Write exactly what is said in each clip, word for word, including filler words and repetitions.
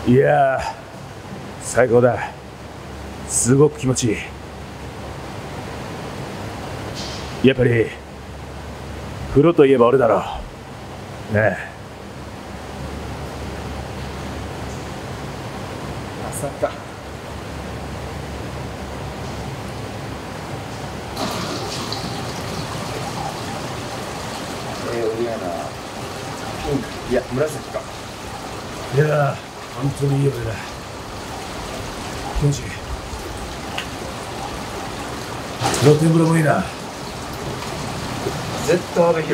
いやー最高だ。すごく気持ちいい。やっぱり風呂といえば俺だろうねえ。 朝か。えー、俺やな。ピンク、いや紫か。 いやー本当にいい俺だ。気持ちいい。露天風呂もいいな。 絶対阿部寛。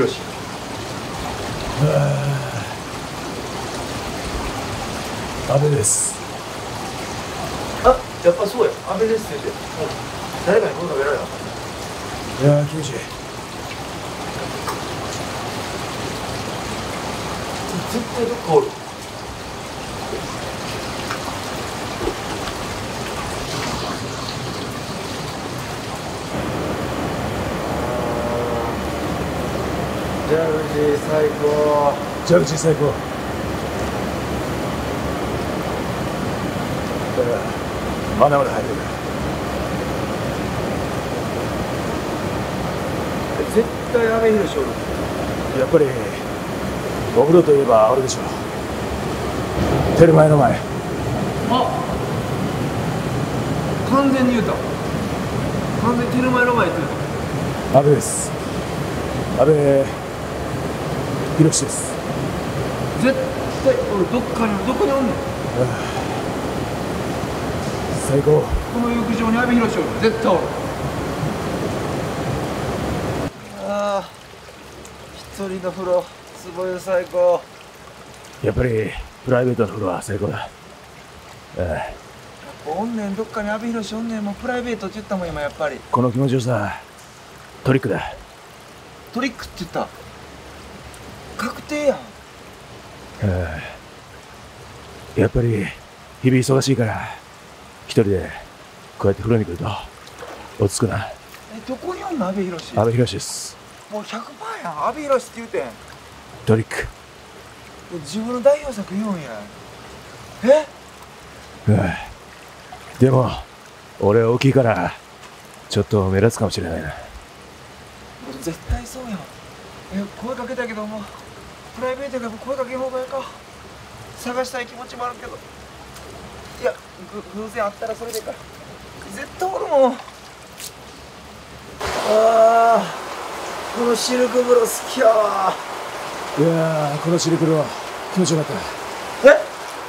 阿部です。 あ、やっぱそうや。阿部ですって言って。誰かに声かけられた。 いやー気持ちいい。 絶対どっかおる。ジャグジー最高。 ジャグジー最高。まだまだ入れる。 絶対阿部寛おる。 やっぱりお風呂といえば俺でしょ。テルマエの前。 あ、完全に言うた。完全にテルマエの前って言うた。 阿部です。阿部寛です。 絶対俺どっかにどこにおんねん。 最高。 この浴場に阿部寛おる。絶対おる。ああ、一人の風呂すごい最高。 やっぱりプライベートの風呂は最高だ。ああ、 おんねん、どっかに阿部寛おんねん。もうプライベートって言ったもん今。やっぱりこの気持ちよさトリックだ。 トリックって言った。確定やん。 ああ、やっぱり日々忙しいから一人でこうやって風呂に来ると落ち着くな。 え、どこにおんの阿部寛。 阿部寛です。 もう ひゃくパーセント やん。阿部寛って言うてん。 トリック。 自分の代表作言うんや。え、 ああ、でも俺は大きいからちょっと目立つかもしれないな。 絶対そうやん。え、声かけたけどもプライベートでも声かけん方がいいか。探したい気持ちもあるけど、いや、ぐ偶然あったらそれでいいから。絶対おるもん。ああ、このシルク風呂好きやわ。 いやーこのシルクロ気持ちよかった。 え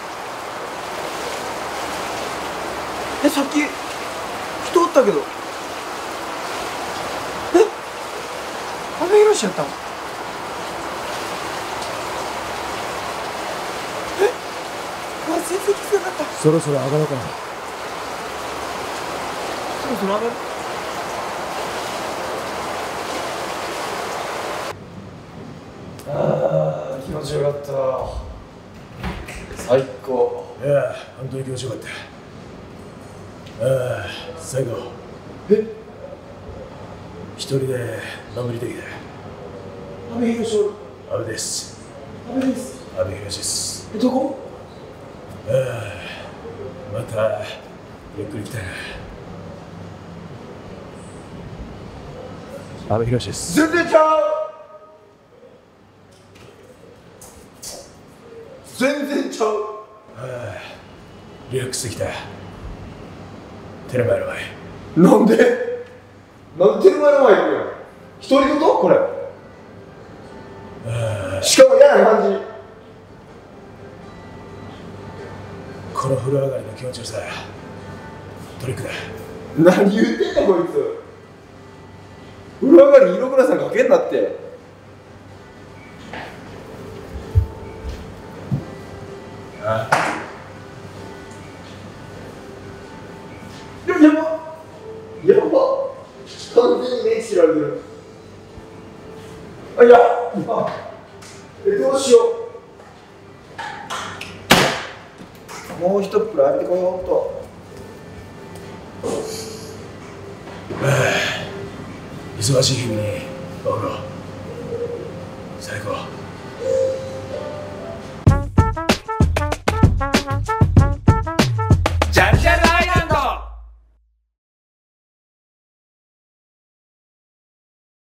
え、さっき人おったけど。え、阿部寛やったん。え、あ、全然気づかなかった。 そろそろ上がろうかな。 そろそろ上がる。ああ、気持ちよかった。最高。 いやー本当に気持ちよかった。ああ最後。 え、 一人でのんびりできた。 阿部寛おる。 阿部です。 阿部です。 阿部寛です。 え、どこ。 ああまたゆっくり来たな。阿部寛です。 全然ちゃう。全然ちゃう。 リラックスできた。テルマエの前。 なんでなんでテルマエの前行くやん。独り言これ。しかも嫌な感じ。 この風呂上がりの気持ちよさトリックだ。 何言ってんねんこいつ。風呂上がり色倉さんかけんなって。 あやばやば完全に目知られてる。あ、いやあ、え、どうしよう。もう一プラ上げてこようと。 忙しい日々にお風呂